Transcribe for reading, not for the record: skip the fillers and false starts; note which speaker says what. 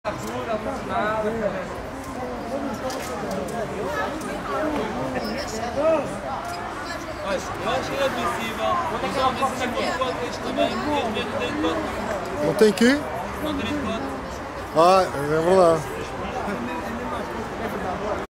Speaker 1: Olha, eu achei admissível os homens aqui contas também, porque eles mesmo têm contas.
Speaker 2: Não tem que?
Speaker 1: Não têm contas.
Speaker 2: Ah, é verdade.